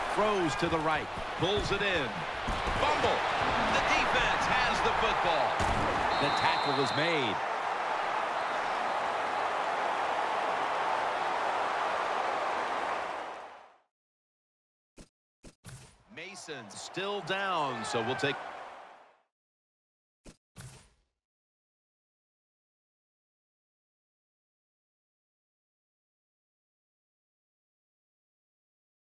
Throws to the right. Pulls it in. Fumble. The defense has the football. The tackle is made. Mason's still down, so we'll take...